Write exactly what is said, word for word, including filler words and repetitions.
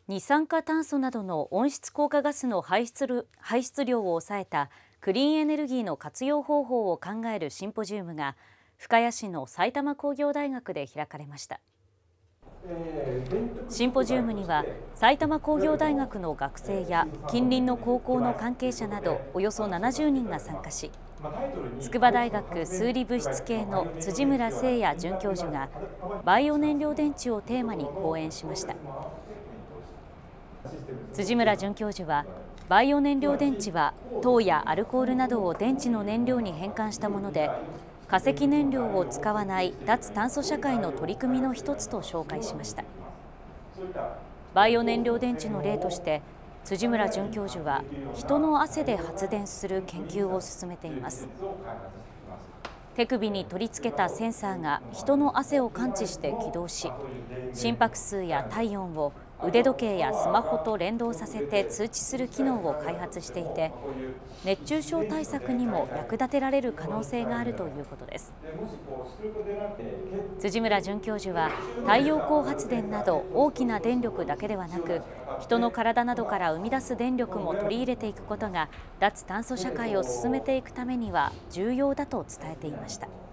二酸化炭素などの温室効果ガスの排出量排出量を抑えたクリーンエネルギーの活用方法を考えるシンポジウムが深谷市の埼玉工業大学で開かれました。シンポジウムには埼玉工業大学の学生や近隣の高校の関係者などおよそななじゅうにんが参加し、筑波大学数理物質系の辻村誠也准教授がバイオ燃料電池をテーマに講演しました。辻村准教授は、バイオ燃料電池は糖やアルコールなどを電池の燃料に変換したもので、化石燃料を使わない脱炭素社会の取り組みの一つと紹介しました。バイオ燃料電池の例として辻村准教授は、人の汗で発電する研究を進めています。手首に取り付けたセンサーが人の汗を感知して起動し、心拍数や体温を腕時計やスマホと連動させて通知する機能を開発していて、熱中症対策にも役立てられる可能性があるということです。辻村准教授は、太陽光発電など大きな電力だけではなく、人の体などから生み出す電力も取り入れていくことが脱炭素社会を進めていくためには重要だと伝えていました。